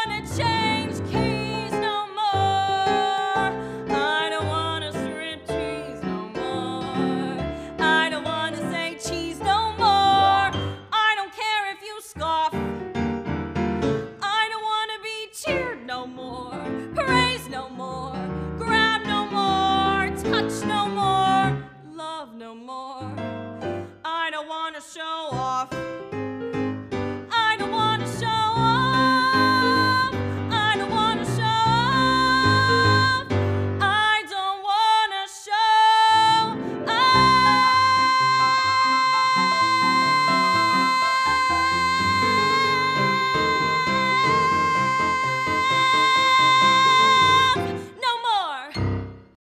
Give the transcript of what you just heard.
wanna change keys no more. I don't wanna strip cheese no more. I don't wanna say cheese no more. I don't care if you scoff. I don't wanna be cheered no more. Praise no more. Grab no more. Touch no more. Love no more. I don't wanna show off.